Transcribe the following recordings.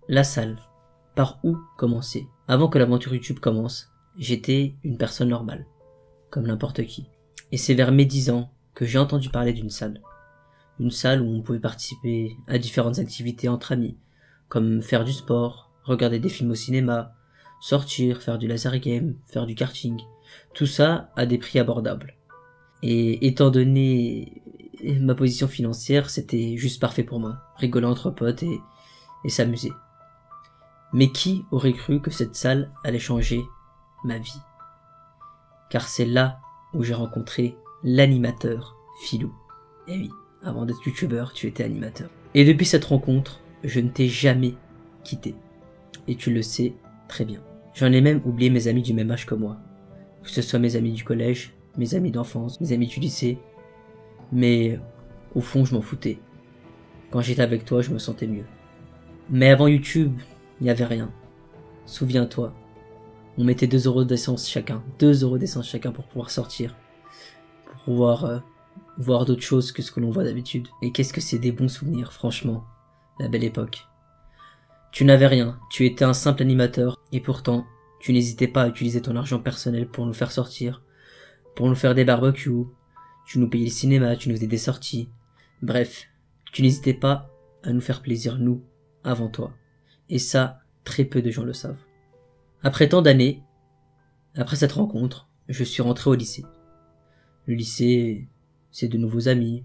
La salle. Par où commencer? Avant que l'aventure YouTube commence, j'étais une personne normale, comme n'importe qui. Et c'est vers mes 10 ans que j'ai entendu parler d'une salle. Une salle où on pouvait participer à différentes activités entre amis, comme faire du sport, regarder des films au cinéma, sortir, faire du laser game, faire du karting. Tout ça à des prix abordables. Et étant donné ma position financière, c'était juste parfait pour moi. Rigoler entre potes et s'amuser. Mais qui aurait cru que cette salle allait changer ma vie? Car c'est là où j'ai rencontré l'animateur Philou. Et oui, avant d'être youtubeur, tu étais animateur. Et depuis cette rencontre, je ne t'ai jamais quitté. Et tu le sais très bien. J'en ai même oublié mes amis du même âge que moi. Que ce soit mes amis du collège, mes amis d'enfance, mes amis du lycée. Mais au fond, je m'en foutais. Quand j'étais avec toi, je me sentais mieux. Mais avant YouTube, il n'y avait rien. Souviens-toi, on mettait 2 € d'essence chacun. 2 € d'essence chacun pour pouvoir sortir. Pour pouvoir voir d'autres choses que ce que l'on voit d'habitude. Et qu'est-ce que c'est des bons souvenirs, franchement. La belle époque. Tu n'avais rien, tu étais un simple animateur. Et pourtant, tu n'hésitais pas à utiliser ton argent personnel pour nous faire sortir. Pour nous faire des barbecues. Tu nous payais le cinéma, tu nous faisais des sorties. Bref, tu n'hésitais pas à nous faire plaisir, nous, avant toi. Et ça, très peu de gens le savent. Après tant d'années, après cette rencontre, je suis rentré au lycée. Le lycée, c'est de nouveaux amis,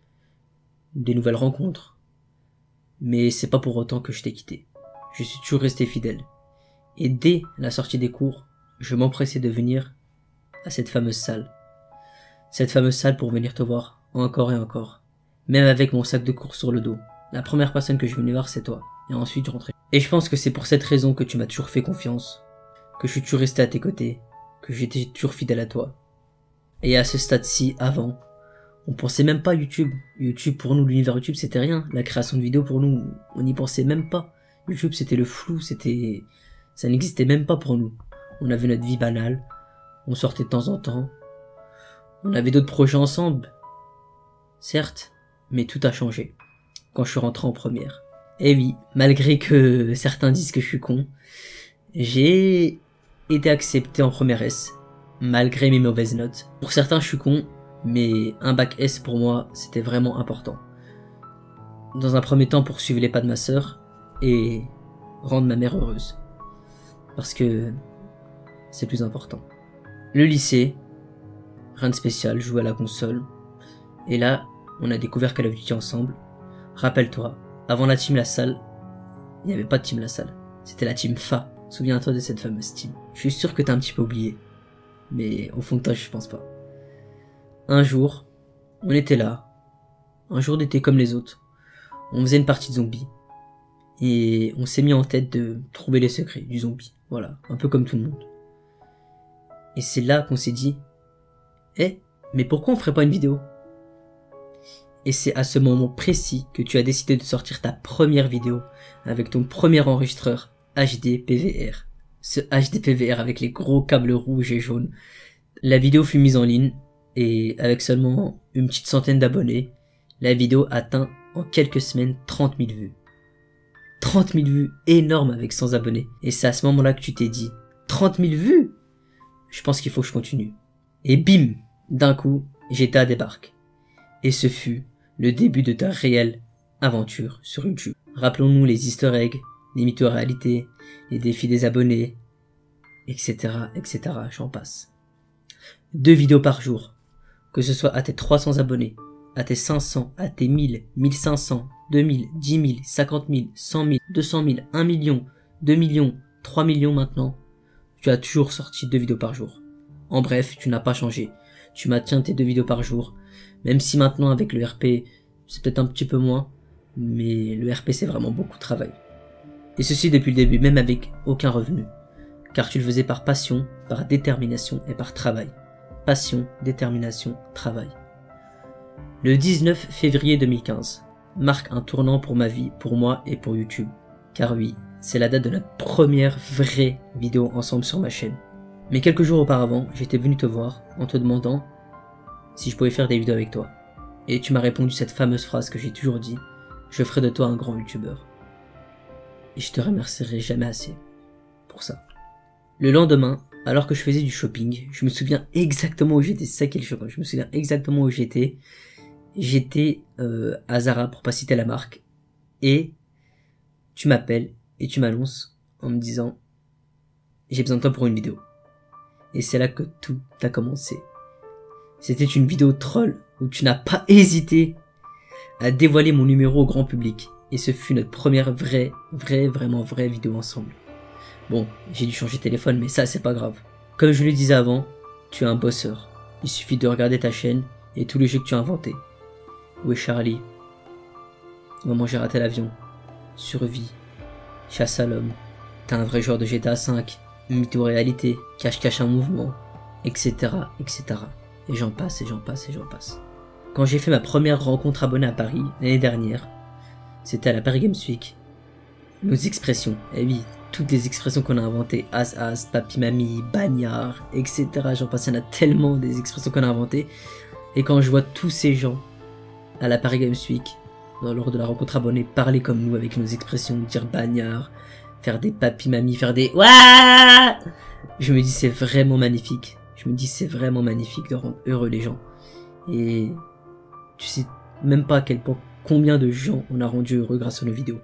des nouvelles rencontres. Mais c'est pas pour autant que je t'ai quitté. Je suis toujours resté fidèle. Et dès la sortie des cours, je m'empressais de venir à cette fameuse salle. Cette fameuse salle pour venir te voir encore et encore. Même avec mon sac de cours sur le dos. La première personne que je venais voir, c'est toi. Et ensuite, je rentrais. Et je pense que c'est pour cette raison que tu m'as toujours fait confiance. Que je suis toujours resté à tes côtés. Que j'étais toujours fidèle à toi. Et à ce stade-ci, avant, on pensait même pas à YouTube. YouTube, pour nous, l'univers YouTube, c'était rien. La création de vidéos, pour nous, on n'y pensait même pas. YouTube, c'était le flou, ça n'existait même pas pour nous. On avait notre vie banale. On sortait de temps en temps. On avait d'autres projets ensemble. Certes, mais tout a changé. Quand je suis rentré en première. Et oui, malgré que certains disent que je suis con, j'ai été accepté en première S, malgré mes mauvaises notes. Pour certains, je suis con, mais un bac S pour moi, c'était vraiment important. Dans un premier temps, pour suivre les pas de ma sœur et rendre ma mère heureuse. Parce que c'est plus important. Le lycée, rien de spécial, jouer à la console. Et là, on a découvert Call of Duty ensemble. Rappelle-toi, avant la team La Salle, il n'y avait pas de team La Salle. C'était la team FA. Souviens-toi de cette fameuse team. Je suis sûr que t'as un petit peu oublié. Mais au fond de toi, je pense pas. Un jour, on était là. Un jour d'été comme les autres. On faisait une partie de zombies. Et on s'est mis en tête de trouver les secrets du zombie. Voilà, un peu comme tout le monde. Et c'est là qu'on s'est dit, mais pourquoi on ferait pas une vidéo? Et c'est à ce moment précis que tu as décidé de sortir ta première vidéo avec ton premier enregistreur HD PVR. Ce HD PVR avec les gros câbles rouges et jaunes. La vidéo fut mise en ligne et avec seulement une petite centaine d'abonnés, la vidéo atteint en quelques semaines 30 000 vues. 30 000 vues, énorme avec 100 abonnés. Et c'est à ce moment-là que tu t'es dit, 30 000 vues? Je pense qu'il faut que je continue. Et bim, d'un coup, j'étais à débarque. Et ce fut le début de ta réelle aventure sur YouTube. Rappelons-nous les easter eggs, les mytho-réalités, les défis des abonnés, etc., etc., j'en passe. 2 vidéos par jour, que ce soit à tes 300 abonnés, à tes 500, à tes 1000, 1500, 2000, 10 000, 50 000, 100 000, 200 000, 1 million, 2 millions, 3 millions maintenant, tu as toujours sorti 2 vidéos par jour. En bref, tu n'as pas changé. Tu maintiens tes 2 vidéos par jour, même si maintenant avec le RP, c'est peut-être un petit peu moins, mais le RP c'est vraiment beaucoup de travail. Et ceci depuis le début, même avec aucun revenu. Car tu le faisais par passion, par détermination et par travail. Passion, détermination, travail. Le 19 février 2015 marque un tournant pour ma vie, pour moi et pour YouTube. Car oui, c'est la date de notre première vraie vidéo ensemble sur ma chaîne. Mais quelques jours auparavant, j'étais venu te voir en te demandant si je pouvais faire des vidéos avec toi. Et tu m'as répondu cette fameuse phrase que j'ai toujours dit, je ferai de toi un grand youtubeur. Et je te remercierai jamais assez pour ça. Le lendemain, alors que je faisais du shopping, je me souviens exactement où j'étais, c'est ça qui est le choquant, je me souviens exactement où j'étais. J'étais à Zara, pour pas citer la marque, et tu m'appelles et tu m'annonces en me disant « J'ai besoin de toi pour une vidéo ». Et c'est là que tout a commencé. C'était une vidéo troll où tu n'as pas hésité à dévoiler mon numéro au grand public. Et ce fut notre première vraiment vraie vidéo ensemble. Bon, j'ai dû changer de téléphone, mais ça c'est pas grave. Comme je le disais avant, tu es un bosseur. Il suffit de regarder ta chaîne et tous les jeux que tu as inventés. Où est Charlie? Maman j'ai raté l'avion. Survie. Chasse à l'homme. T'es un vrai joueur de GTA V. Mytho-réalité. Cache-cache un mouvement. Etc. etc. Et j'en passe et j'en passe et j'en passe. Quand j'ai fait ma première rencontre abonnée à Paris, l'année dernière, c'était à la Paris Games Week. Nos expressions, eh oui, toutes les expressions qu'on a inventées, as, papi, mamie, bagnard, etc. J'en passe, il y en a tellement des expressions qu'on a inventées. Et quand je vois tous ces gens à la Paris Games Week, lors de la rencontre abonnée, parler comme nous avec nos expressions, dire bagnard, faire des papi, mamie, faire des ouah, je me dis c'est vraiment magnifique. Je me dis c'est vraiment magnifique de rendre heureux les gens. Et tu sais même pas à quel point, combien de gens on a rendu heureux grâce à nos vidéos.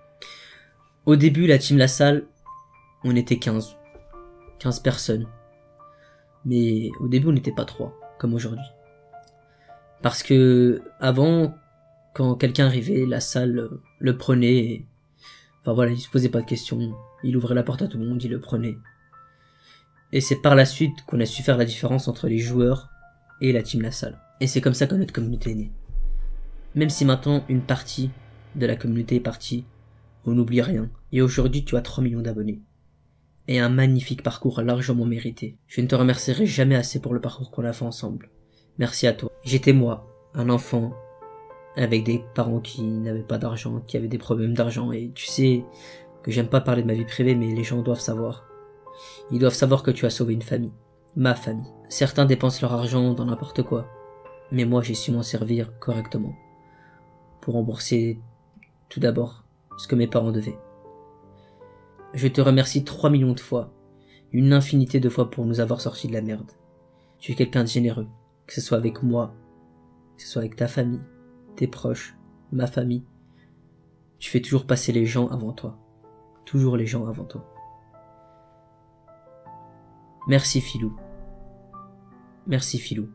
Au début, la team La Salle, on était 15 personnes. Mais au début, on n'était pas 3, comme aujourd'hui. Parce que avant, quand quelqu'un arrivait, La Salle le prenait. Et... enfin voilà, il se posait pas de questions. Il ouvrait la porte à tout le monde, il le prenait. Et c'est par la suite qu'on a su faire la différence entre les joueurs et la team La Salle. Et c'est comme ça que notre communauté est née. Même si maintenant, une partie de la communauté est partie, on n'oublie rien. Et aujourd'hui, tu as 3 millions d'abonnés. Et un magnifique parcours largement mérité. Je ne te remercierai jamais assez pour le parcours qu'on a fait ensemble. Merci à toi. J'étais moi, un enfant, avec des parents qui n'avaient pas d'argent, qui avaient des problèmes d'argent. Et tu sais que j'aime pas parler de ma vie privée, mais les gens doivent savoir. Ils doivent savoir que tu as sauvé une famille. Ma famille. Certains dépensent leur argent dans n'importe quoi. Mais moi, j'ai su m'en servir correctement. Pour rembourser, tout d'abord, ce que mes parents devaient. Je te remercie 3 millions de fois, une infinité de fois pour nous avoir sortis de la merde. Tu es quelqu'un de généreux, que ce soit avec moi, que ce soit avec ta famille, tes proches, ma famille. Tu fais toujours passer les gens avant toi. Toujours les gens avant toi. Merci Philou. Merci Philou.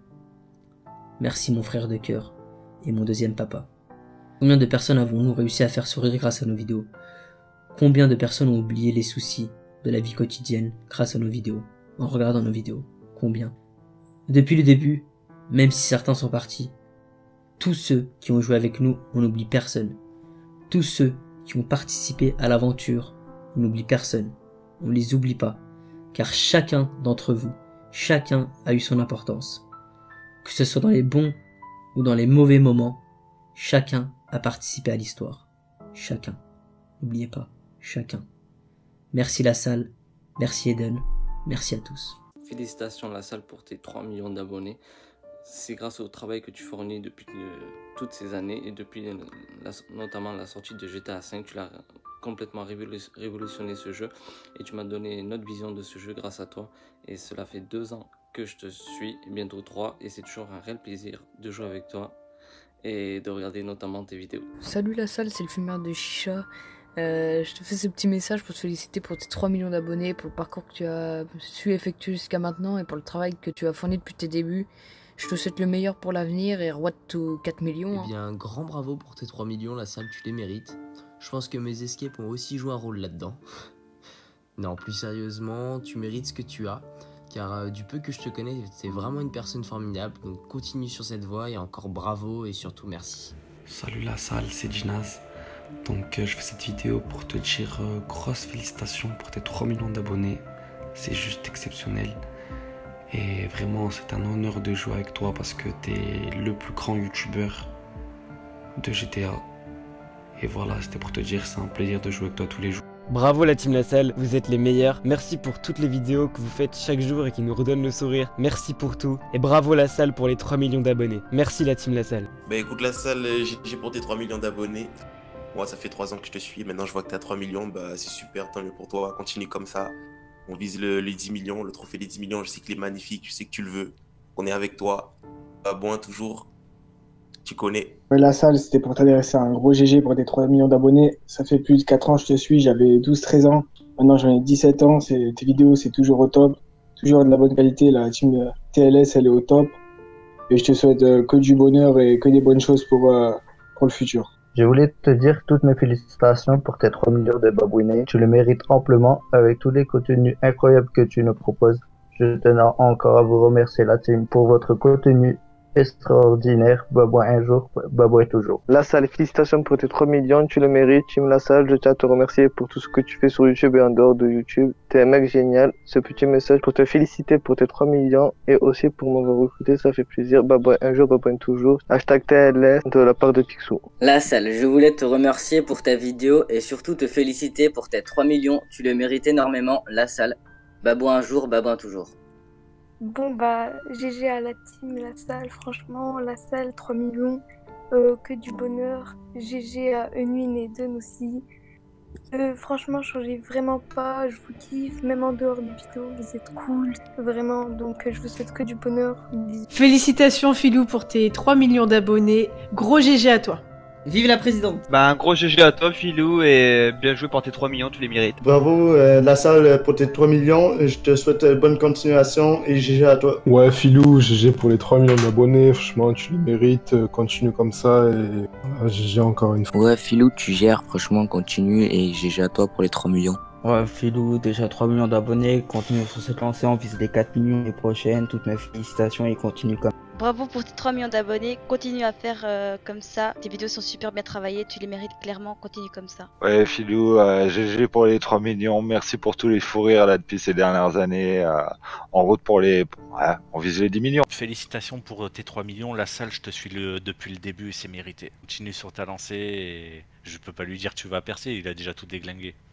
Merci mon frère de cœur et mon deuxième papa. Combien de personnes avons-nous réussi à faire sourire grâce à nos vidéos? Combien de personnes ont oublié les soucis de la vie quotidienne grâce à nos vidéos, en regardant nos vidéos? Combien? Depuis le début, même si certains sont partis, tous ceux qui ont joué avec nous, on n'oublie personne. Tous ceux qui ont participé à l'aventure, on n'oublie personne. On les oublie pas, car chacun d'entre vous, chacun a eu son importance. Que ce soit dans les bons ou dans les mauvais moments, chacun a participé à l'histoire. Chacun. N'oubliez pas, chacun. Merci La Salle, merci Eden, merci à tous. Félicitations La Salle pour tes 3 millions d'abonnés. C'est grâce au travail que tu fournis depuis toutes ces années et depuis notamment la sortie de GTA V, tu l'as complètement révolutionné ce jeu et tu m'as donné une autre vision de ce jeu grâce à toi. Et cela fait 2 ans que je te suis, bientôt 3, et c'est toujours un réel plaisir de jouer avec toi et de regarder notamment tes vidéos. Salut La Salle, c'est le fumeur de chicha. Je te fais ce petit message pour te féliciter pour tes 3 millions d'abonnés, pour le parcours que tu as su effectuer jusqu'à maintenant et pour le travail que tu as fourni depuis tes débuts. Je te souhaite le meilleur pour l'avenir et road to 4 millions. Eh bien, un grand bravo pour tes 3 millions, La Salle, tu les mérites. Je pense que mes escapes ont aussi joué un rôle là-dedans. Non, plus sérieusement, tu mérites ce que tu as. Car du peu que je te connais, t'es vraiment une personne formidable. Donc continue sur cette voie et encore bravo et surtout merci. Salut La Salle, c'est Ginaz. Donc je fais cette vidéo pour te dire grosse félicitations pour tes 3 millions d'abonnés. C'est juste exceptionnel. Et vraiment c'est un honneur de jouer avec toi parce que t'es le plus grand youtubeur de GTA. Et voilà, c'était pour te dire, c'est un plaisir de jouer avec toi tous les jours. Bravo la team La Salle, vous êtes les meilleurs. Merci pour toutes les vidéos que vous faites chaque jour et qui nous redonnent le sourire. Merci pour tout. Et bravo La Salle pour les 3 millions d'abonnés. Merci la team La Salle. Bah écoute La Salle, j'ai pour tes 3 millions d'abonnés. Moi, ça fait 3 ans que je te suis. Maintenant, je vois que tu as 3 millions. Bah, c'est super, tant mieux pour toi. Continue comme ça. On vise les 10 millions, le trophée des 10 millions. Je sais qu'il est magnifique, je sais que tu le veux. On est avec toi. Bon, toujours. Tu connais. Ouais, la salle, c'était pour t'adresser un gros GG pour tes 3 millions d'abonnés. Ça fait plus de 4 ans que je te suis. J'avais 12-13 ans. Maintenant, j'en ai 17 ans. Tes vidéos, c'est toujours au top. Toujours de la bonne qualité. La team TLS, elle est au top. Et je te souhaite que du bonheur et que des bonnes choses pour le futur. Je voulais te dire toutes mes félicitations pour tes 3 millions de babouinés. Tu le mérites amplement avec tous les contenus incroyables que tu nous proposes. Je tenais encore à vous remercier la team pour votre contenu extraordinaire. Babouin un jour, babouin toujours. La salle, félicitations pour tes 3 millions, tu le mérites. Team La Salle, je tiens à te remercier pour tout ce que tu fais sur YouTube et en dehors de YouTube. T'es un mec génial. Ce petit message pour te féliciter pour tes 3 millions et aussi pour m'avoir recruté, ça fait plaisir. Babouin un jour, babouin toujours. Hashtag TLS de la part de Picsou. La Salle, je voulais te remercier pour ta vidéo et surtout te féliciter pour tes 3 millions. Tu le mérites énormément, La Salle. Babouin un jour, babouin toujours. Bon bah GG à la team, La Salle, franchement, La Salle, 3 millions, que du bonheur. GG à Unwin et Dun aussi. Franchement, changez vraiment pas, je vous kiffe, même en dehors des vidéos, vous êtes cool, vraiment, donc je vous souhaite que du bonheur. Bisous. Félicitations Philou pour tes 3 millions d'abonnés, gros GG à toi. Vive la présidente. Bah un gros GG à toi Philou et bien joué pour tes 3 millions, tu les mérites. Bravo La Salle pour tes 3 millions, je te souhaite bonne continuation et GG à toi. Ouais Philou, GG pour les 3 millions d'abonnés, franchement tu les mérites, continue comme ça et voilà, GG encore une fois. Ouais Philou, tu gères, franchement continue et GG à toi pour les 3 millions. Ouais Philou, déjà 3 millions d'abonnés, continue sur cette lancée, on vise les 4 millions les prochaines, toutes mes félicitations et continue comme. Bravo pour tes 3 millions d'abonnés, continue à faire comme ça, tes vidéos sont super bien travaillées, tu les mérites clairement, continue comme ça. Ouais Philou, GG pour les 3 millions, merci pour tous les fous rires là depuis ces dernières années, en route pour les... Ouais, on vise les 10 millions. Félicitations pour tes 3 millions, La Salle je te suis depuis le début et c'est mérité. Continue sur ta lancée et je peux pas lui dire que tu vas percer, il a déjà tout déglingué.